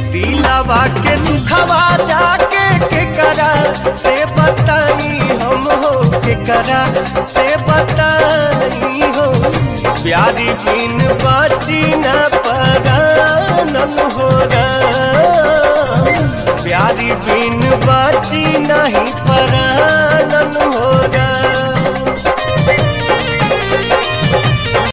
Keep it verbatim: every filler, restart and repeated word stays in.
दिलावा के दुखवा जाके के करा से बताई हम हो, के करा से बताई हो। प्यारी बिन बाची न परानन हो रा, प्यारी बिन बाची नहीं पर